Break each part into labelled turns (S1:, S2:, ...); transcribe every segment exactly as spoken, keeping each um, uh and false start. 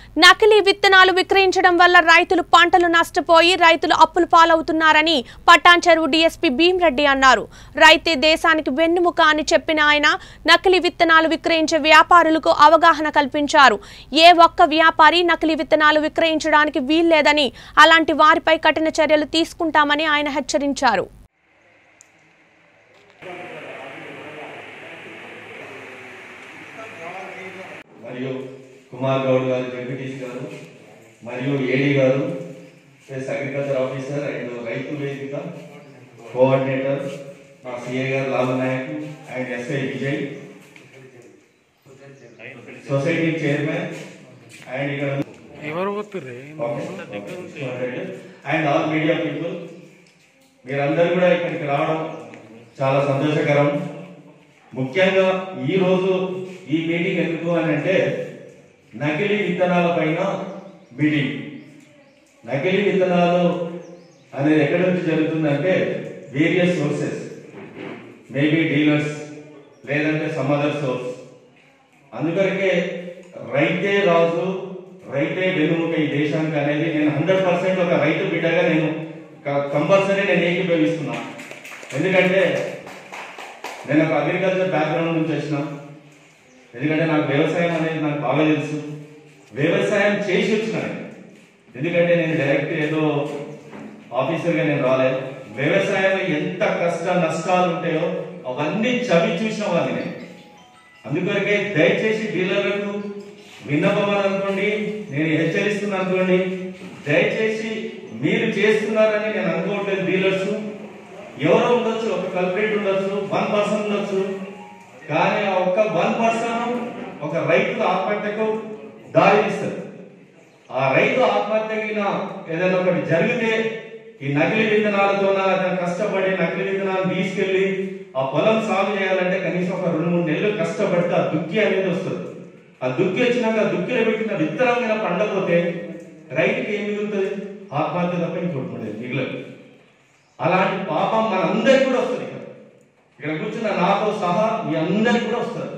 S1: నకిలీ విత్తనాలు విక్రయించడం వల్ల రైతులు పంటలు నష్టపోయి రైతులు అప్పుల పాలవుతున్నారని పటాన్చెరు డీఎస్పీ భీమరెడ్డి అన్నారు. రైతే దేశానికి వెన్నెముక అని చెప్పిన ఆయన నకిలీ విత్తనాలు విక్రయించే వ్యాపారులకు అవగాహన కల్పించారు. ఏ ఒక్క వ్యాపారి నకిలీ విత్తనాలు విక్రయించడానికి వీల్లేదని, అలాంటి వారిపై కఠిన చర్యలు తీసుకుంటామని ఆయన హెచ్చరించారు.
S2: కుమార్ గౌడ్ గారు, జెడ్పీటీసీ గారు మరియు ఏడీ గారు, ప్లస్ అగ్రికల్చర్ ఆఫీసర్ అండ్ రైతు వేదిక కోఆర్డినేటర్ మా సిఏ గారు Lal Nayak and SI Vijay, society chairman and ఇక్కడ అండ్ ఆల్ మీడియా పీపుల్, మీరందరూ కూడా ఇక్కడికి రావడం చాలా సంతోషకరం. ముఖ్యంగా ఈరోజు ఈ మీటింగ్ ఎందుకు అని అంటే నకిలీ విత్తనాల పైన మీటింగ్. నకిలీ విత్తనాలు అనేది ఎక్కడి నుంచి జరుగుతుందంటే వేరియస్ సోర్సెస్, మేబీ డీలర్స్ లేదంటే సమ్ అదర్ సోర్స్. అందుకరికే రైతే రాజు, రైతే వెన్నుముక ఈ దేశానికి అనేది నేను హండ్రెడ్ పర్సెంట్ ఒక రైతు బిడ్డగా నేను కంపల్సరీ నేను ఏకీభవిస్తున్నా. ఎందుకంటే నేను ఒక అగ్రికల్చర్ బ్యాక్గ్రౌండ్ నుంచి వచ్చిన, ఎందుకంటే నాకు వ్యవసాయం అనేది నాకు బాగా తెలుసు. వ్యవసాయం చేసి వచ్చిన, ఎందుకంటే నేను డైరెక్ట్ ఏదో ఆఫీసర్గా నేను రాలేదు. వ్యవసాయంలో ఎంత కష్ట నష్టాలు ఉంటాయో అవన్నీ చవి చూసిన వాళ్ళని నేను. అందుకొరకే దయచేసి డీలర్లకు విన్నపం అనుకోండి, నేను హెచ్చరిస్తున్నా అనుకోండి, దయచేసి మీరు చేస్తున్నారని నేను అనుకోవట్లేదు. డీలర్స్ ఎవరో ఉండొచ్చు, ఒక కల్పరేట్ ఉండొచ్చు, వన్ పర్సన్ ఉండొచ్చు, కానీ ఆ ఒక్క వన్ పర్సన్ ఒక రైతు ఆత్మహత్యకు దారి తీస్తారు. ఆ రైతు ఆత్మహత్యకి ఏదైనా ఒకటి జరిగితే ఈ నకిలీ విత్తనాలతో కష్టపడి నకిలీ విత్తనాలు తీసుకెళ్లి ఆ పొలం సాగు చేయాలంటే కనీసం ఒక రెండు మూడు నెలలు కష్టపడితే ఆ దుక్కి అనేది వస్తుంది. ఆ దుక్కి వచ్చినాక దుక్కిలో పెట్టిన విత్తనం మీద పండకపోతే రైతుకి ఏం మిగులుతుంది? ఆత్మహత్య తప్ప ఇంకోటి మిగిలదు. అలాంటి పాపం మనందరికీ కూడా వస్తుంది. ఇక్కడ ఇక్కడ కూర్చున్న నాతో సహా మీ అందరికి కూడా వస్తుంది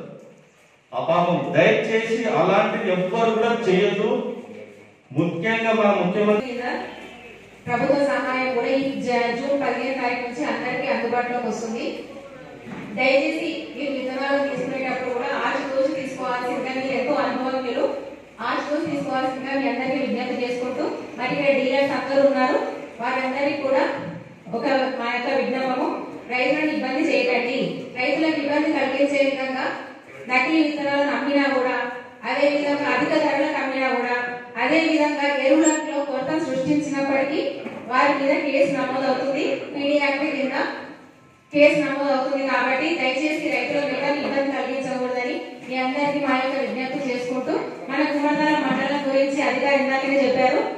S2: ఆ పాపం. దయచేసి అలాంటిది ఎవ్వరు కూడా చేయొద్దు. ముఖ్యంగా మన ముఖ్యమంత్రి
S3: ప్రభుత్వ సహాయం కూడా ఈ జూన్ పదిహేను తారీఖు నుంచి అందరికీ అందుబాటులోకి వస్తుంది. దయచేసి మీరు విత్తనాలు తీసుకునేటప్పుడు కూడా ఆచితూచి తీసుకోవాల్సిందిగా, మీరు ఎంతో అనుభవజ్ఞులు, ఆచితూచి తీసుకోవాల్సిందిగా మీ అందరికీ విజ్ఞప్తి చేసుకుంటూ, మరి ఇక్కడ డీలర్స్ అందరూ ఉన్నారు, వారందరికీ కూడా ఒక మా యొక్క విజ్ఞాపము, రైతులను ఇబ్బంది చేయకండి. రైతులకు ఇబ్బంది కలిగించే విధంగా నకిలీ విత్తనాలను అమ్మినా కూడా, అదే విధంగా అధిక ధరలకు అమ్మినా కూడా, అదే విధంగా ఎరువులలో కొరత సృష్టించినప్పటికీ వారి మీద కేసు నమోదవుతుంది, పీడీ యాక్ట్ కింద కేసు నమోదవుతుంది. కాబట్టి దయచేసి రైతులకు ఎలాంటి ఇబ్బంది కలిగించకూడదని మీ అందరికీ మా యొక్క విజ్ఞప్తి చేసుకుంటూ, మన కుమర్తల మండలం గురించి అధికారి ఇందాకనే చెప్పారు.